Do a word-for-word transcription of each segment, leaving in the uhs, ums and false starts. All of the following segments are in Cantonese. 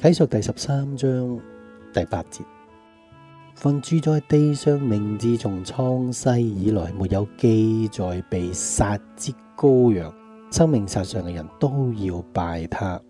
啟示第十三章第八節，凡住在地上名字從創世以來沒有記載被殺之羔羊，生命冊上嘅人都要拜他。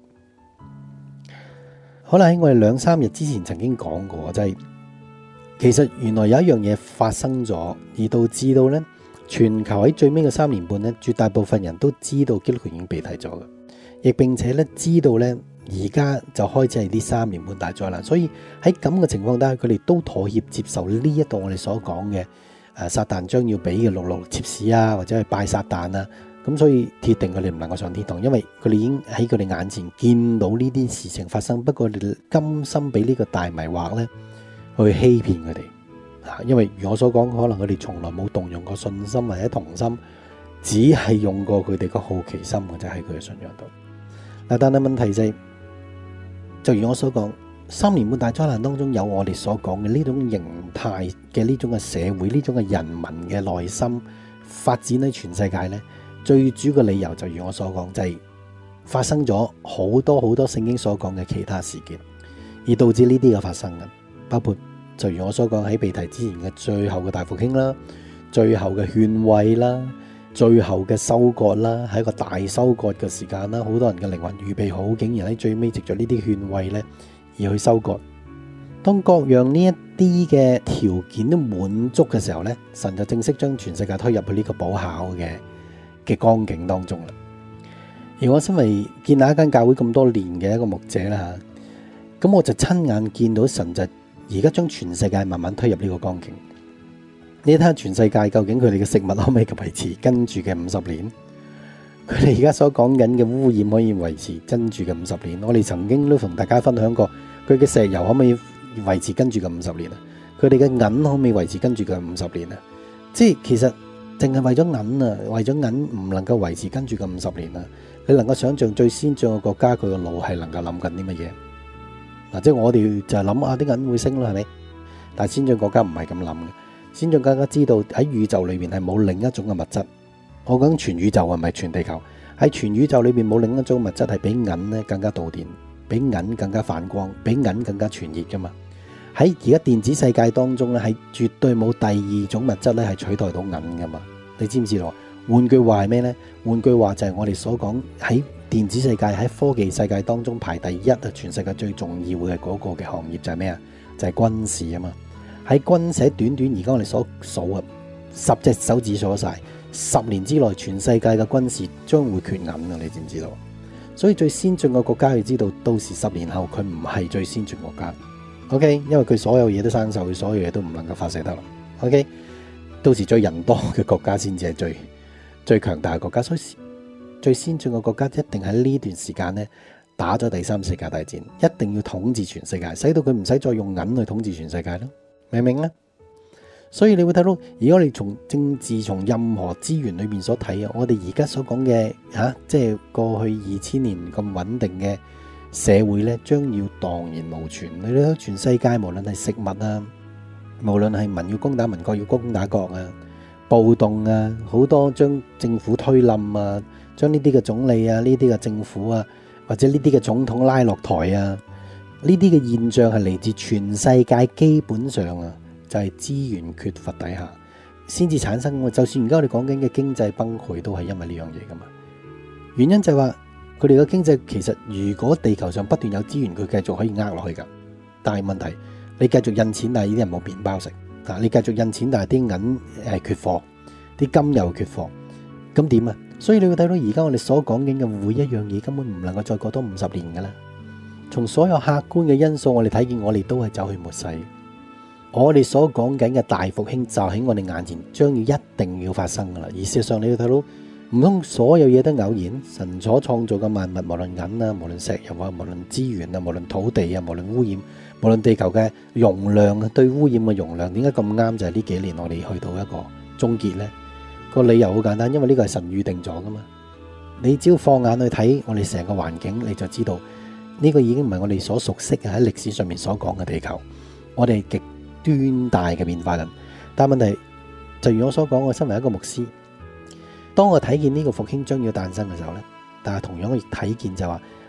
可能喺我哋兩三日之前曾經講過，就係、是、其實原來有一樣嘢發生咗，而導致到呢全球喺最尾嘅三年半呢，絕大部分人都知道基督徒已經被提咗嘅，亦並且咧知道呢而家就開始係呢三年半大災難，所以喺咁嘅情況底下，佢哋都妥協接受呢一度我哋所講嘅誒撒旦將要俾嘅六六切士啊，或者係拜撒旦啊。咁所以鐵定佢哋唔能夠上天堂，因為佢哋已經喺佢哋眼前見到呢啲事情發生。不過佢哋甘心俾呢個大迷惑咧去欺騙佢哋啊！因為如我所講，可能佢哋從來冇動用過信心或者同心，只係用過佢哋個好奇心嘅，就喺佢嘅信仰度。嗱，但係問題就係，就如我所講，三年半大災難當中有我哋所講嘅呢種形態嘅呢種嘅社會，呢種嘅人民嘅內心發展喺全世界咧。最主要嘅理由就如我所講，就係發生咗好多好多聖經所講嘅其他事件，而導致呢啲嘅發生嘅，包括就如我所講喺被提之前嘅最後嘅大復興啦，最後嘅勸慰啦，最後嘅收割啦，係一個大收割嘅時間啦，好多人嘅靈魂預備好，竟然喺最尾藉著呢啲勸慰咧而去收割。當各樣呢一啲嘅條件都滿足嘅時候咧，神就正式將全世界推入去呢個補考嘅嘅光景當中啦。而我身為建立一間教會咁多年嘅一個牧者啦，咁我就親眼見到神就而家將全世界慢慢推入呢個光景。你睇下全世界究竟佢哋嘅食物可唔可以維持跟住嘅五十年？佢哋而家所講緊嘅污染可以維持跟住嘅五十年？我哋曾經都同大家分享過，佢嘅石油可唔可以維持跟住嘅五十年啊？佢哋嘅銀可唔可以維持跟住嘅五十年啊？即係其實淨係為咗銀啊，為咗銀唔能夠維持跟住嘅五十年啊！你能夠想象最先進嘅國家佢個腦係能夠諗緊啲乜嘢？嗱，即係我哋就係諗啊，啲銀會升咯，係咪？但係先進國家唔係咁諗嘅，先進國家知道喺宇宙裏邊係冇另一種嘅物質。我講全宇宙係咪全地球？喺全宇宙裏邊冇另一種物質係比銀咧更加導電，比銀更加反光，比銀更加傳熱噶嘛？喺而家電子世界當中咧，係絕對冇第二種物質咧係取代到銀噶嘛？你知唔知道？換句話係咩呢？換句話就係我哋所講喺電子世界、喺科技世界當中排第一啊！全世界最重要嘅嗰個嘅行業就係咩啊？就係軍事啊嘛！喺軍事短短而家我哋所數啊，十隻手指數晒，十年之內全世界嘅軍事將會缺銀啊！你知唔知道？所以最先進嘅國家要知道，到時十年後佢唔係最先進國家。OK， 因為佢所有嘢都生鏽，佢所有嘢都唔能夠發射得啦。OK， 到時最人多嘅國家先至係最最強大嘅國家，所以最先進嘅國家一定喺呢段時間呢打咗第三世界大戰，一定要統治全世界，使到佢唔使再用銀去統治全世界咯，明唔明呢？所以你會睇到，如果你從政治、從任何資源裏面所睇啊，我哋而家所講嘅吓，即係過去二千年咁穩定嘅社會咧，將要蕩然無存。你睇全世界，無論係食物啊，無論係民要攻打民，國要攻打國啊，暴動啊，好多將政府推冧啊，將呢啲嘅總理啊，呢啲嘅政府啊，或者呢啲嘅總統拉落台啊，呢啲嘅現象係嚟自全世界，基本上啊，就係資源缺乏底下先至產生嘅。就算而家我哋講緊嘅經濟崩潰，都係因為呢樣嘢噶嘛。原因就係話，佢哋嘅經濟其實如果地球上不斷有資源，佢繼續可以呃落去噶。但係問題，你繼續印錢，但係呢啲人冇麵包食。啊，你繼續印錢，但係啲銀誒缺貨，啲金又缺貨，咁點啊？所以你會睇到而家我哋所講緊嘅每一樣嘢，根本唔能夠再過多五十年噶啦。從所有客觀嘅因素，我哋睇見我哋都係走去末世。我哋所講緊嘅大復興就喺我哋眼前，將要一定要發生噶啦。而事實上，你要睇到，唔通所有嘢都偶然？神所創造嘅萬物，無論銀啊，無論石油啊，無論資源啊，無論土地啊，無論污染，無論地球嘅容量啊，對污染嘅容量，點解咁啱就係呢幾年我哋去到一個終結呢？個理由好簡單，因為呢個係神預定咗噶嘛。你只要放眼去睇我哋成個環境，你就知道呢個已經唔係我哋所熟悉嘅喺歷史上面所講嘅地球，我哋極端大嘅變化緊。但係問題就如我所講，我身為一個牧師，當我睇見呢個復興將要誕生嘅時候呢，但係同樣我亦睇見就話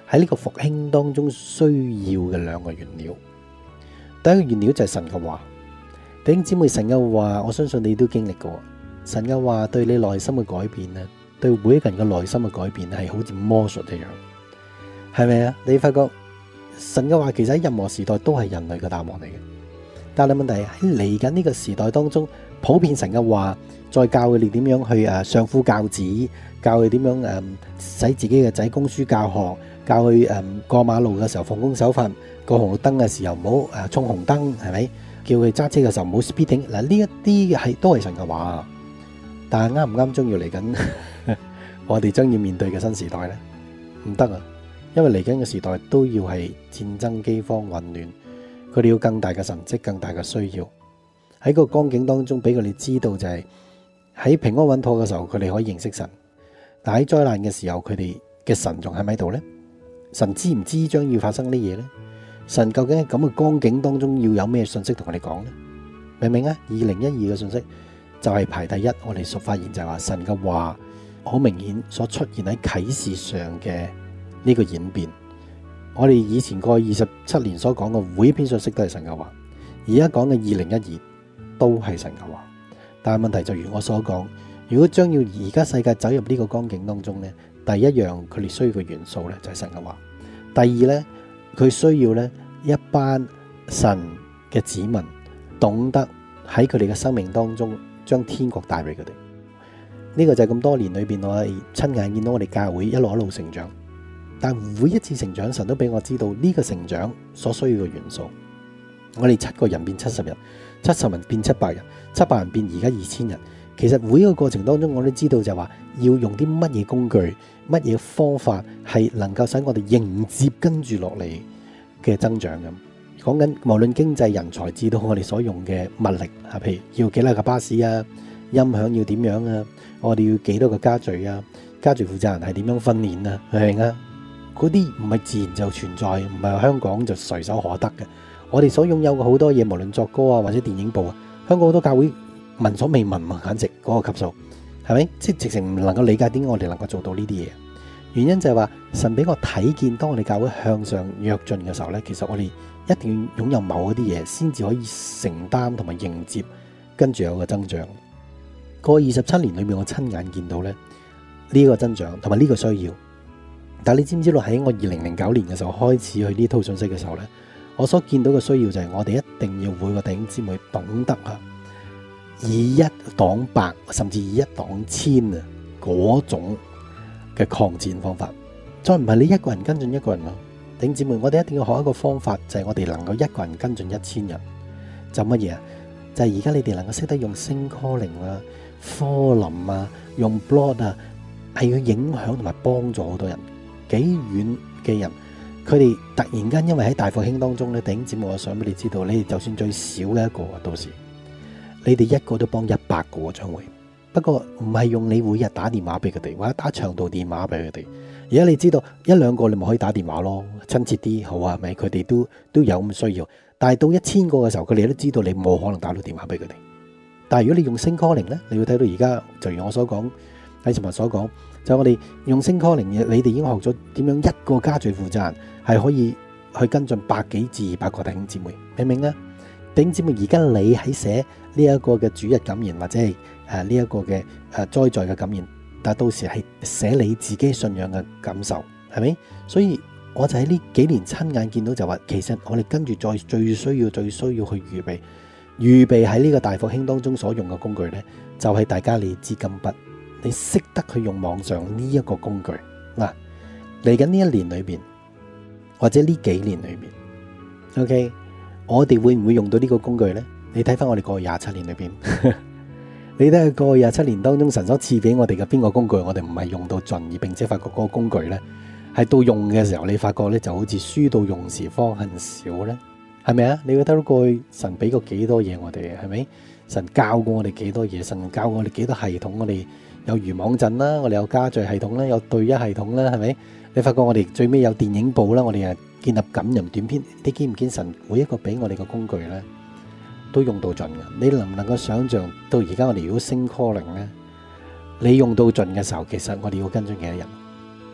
喺呢個復興當中需要嘅兩個原料。第一個原料就係神嘅話。弟兄姊妹，神嘅話，我相信你都經歷過。神嘅話對你內心嘅改變咧，對每一個人嘅內心嘅改變係好似魔術一樣，係咪啊？你發覺神嘅話其實喺任何時代都係人類嘅答案嚟嘅。但係問題喺嚟緊呢個時代當中，普遍神嘅話再教佢哋點樣去誒相夫教子，教佢點樣誒使自己嘅仔供書教學，教佢誒過馬路嘅時候奉公守法，過紅綠燈嘅時候唔好誒衝紅燈，係咪？叫佢揸車嘅時候唔好 speeding。嗱，呢一啲係都係神嘅話，但係啱唔啱將要嚟緊我哋將要面對嘅新時代呢？唔得啊！因為嚟緊嘅時代都要係戰爭、饑荒、混亂，佢哋要更大嘅神蹟、更大嘅需要。喺個光景當中俾佢哋知道就係喺平安穩妥嘅時候佢哋可以認識神，但喺災難嘅時候佢哋嘅神仲喺咪度呢？神知唔知將要發生啲嘢呢？神究竟喺咁嘅光景當中要有咩信息同我哋講呢？明唔明啊？二零一二嘅信息就係排第一，我哋所發現就係話神嘅話好明顯所出現喺啟示上嘅呢個演變。我哋以前過去二十七年所講嘅每一篇信息都係神嘅話，而家講嘅二零一二都係神嘅話。但係問題就如我所講，如果將要而家世界走入呢個光景當中呢，第一樣佢哋需要嘅元素呢就係神嘅話。第二呢，佢需要呢一班神嘅子民懂得喺佢哋嘅生命當中將天國帶俾佢哋。呢個就係咁多年裏邊我係親眼見到我哋教會一路一路成長。但每一次成長，神都俾我知道呢個成長所需要嘅元素。我哋七個人變七十人，七十人變七百人，七百人變而家二千人。其實每一個過程當中，我都知道就係話要用啲乜嘢工具、乜嘢方法係能夠使我哋迎接跟住落嚟嘅增長咁。講緊無論經濟、人才，至到我哋所用嘅物力啊，譬如要幾多架巴士啊，音響要點樣啊，我哋要幾多個家具啊，家具負責人係點樣訓練啊，明唔明啊？嗰啲唔係自然就存在，唔係香港就隨手可得嘅。我哋所擁有嘅好多嘢，無論作歌啊或者電影部啊，香港好多教會聞所未聞啊，簡直嗰個級數，係咪？即係直情唔能夠理解點解我哋能夠做到呢啲嘢。原因就係話神俾我睇見，當我哋教會向上躍進嘅時候呢，其實我哋一定要擁有某一啲嘢，先至可以承擔同埋迎接跟住有個增長。過二十七年裏面，我親眼見到咧呢個增長同埋呢個需要。但係你知唔知道喺我二零零九年嘅時候開始去呢套信息嘅時候呢，我所見到嘅需要就係我哋一定要每個弟兄姊妹懂得啊，以一擋百甚至以一擋千啊嗰種嘅抗戰方法。再唔係你一個人跟進一個人咯，弟兄姊妹，我哋一定要學一個方法，就係我哋能夠一個人跟進一千人。就乜嘢啊？就係而家你哋能夠識得用聲 calling 啊、科林啊、用 blog 啊，係要影響同埋幫助好多人。幾遠嘅人，佢哋突然間因為喺大復興當中咧，弟兄姊妹，我想俾你知道，你哋就算最少嘅一個，到時你哋一個都幫一百個將會。不過唔係用你每日打電話俾佢哋，或者打長途電話俾佢哋。而家你知道一兩個，你咪可以打電話咯，親切啲，好啊，咪佢哋都都有咁需要。但係到一千個嘅時候，佢哋都知道你冇可能打到電話俾佢哋。但係如果你用聲 calling 咧，你會睇到而家就如我所講，喺前文所講。就我哋用聲 calling，你哋已經學咗點樣一個家聚負責人係可以去跟進百幾至二百個弟兄姊妹，明唔明啊？弟兄姊妹，而家你喺寫呢一個嘅主日感言或者係誒呢一個嘅誒災在嘅感言，但係到時係寫你自己信仰嘅感受，係咪？所以我就喺呢幾年親眼見到就話，其實我哋跟住再最需要最需要去預備，預備喺呢個大復興當中所用嘅工具呢，就係大家你資金筆。你識得去用網上呢一個工具嗱，嚟緊呢一年裏邊，或者呢幾年裏邊 ，OK，我哋會唔會用到呢個工具呢？你睇翻我哋過去廿七年裏邊，你睇下過去廿七年當中神所賜俾我哋嘅邊個工具，我哋唔係用到盡，而並且發覺嗰個工具呢係到用嘅時候，你發覺呢就好似書到用時方恨少呢，係咪啊？你會睇到過去神俾過幾多嘢我哋，係咪？神教過我哋幾多嘢，神教過我哋幾多系統，我哋。有漁網陣啦，我哋有家聚系統啦，有對一系統啦，係咪？你發覺我哋最尾有電影部啦，我哋啊建立感人短片，你見唔見神每一個俾我哋嘅工具咧，都用到盡嘅？你能唔能夠想象到而家我哋如果聲 calling咧，你用到盡嘅時候，其實我哋要跟進幾多人？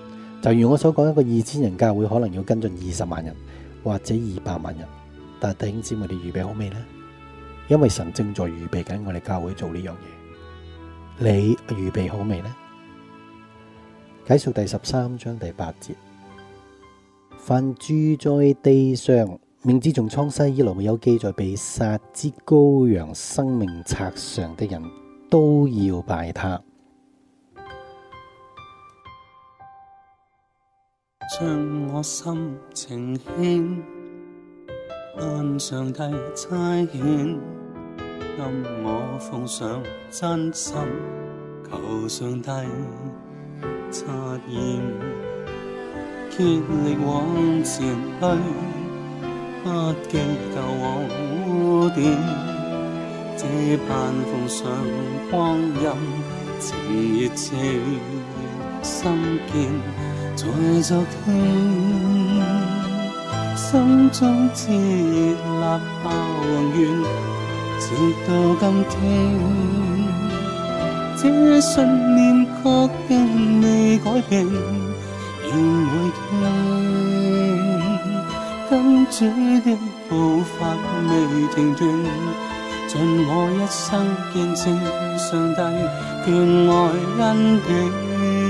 就如我所講，一個二千人教會可能要跟進二十萬人或者二百萬人，但係弟兄姊妹，你預備好未呢？因為神正在預備緊我哋教會做呢樣嘢，你預備好未呢？啟示第十三章第八節，凡住在地上，名字從創世以來沒有記在被殺之羔羊生命冊上的人，都要拜他。 將我心情獻，向上帝差遣，任我奉上真心，求上帝察驗，竭力往前去，不驚舊往污點，這盼奉上光陰，情熱情心堅。在昨天，心中熾熱爆宏願，直到今天，這信念確定未改變，仍每天跟主的步伐未停斷，盡我一生見證上帝眷愛恩典。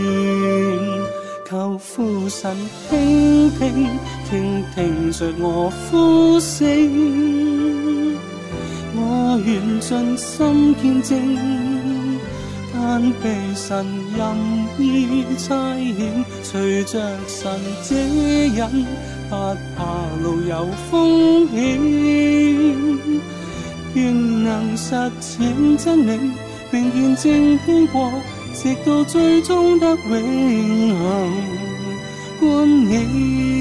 求父神傾聽，傾聽着我呼聲，我願盡心見證，但被神任意差遣，隨着神指引，不怕路有風險，願能實踐真理，並見證天國，直到最終得永恆冠冕。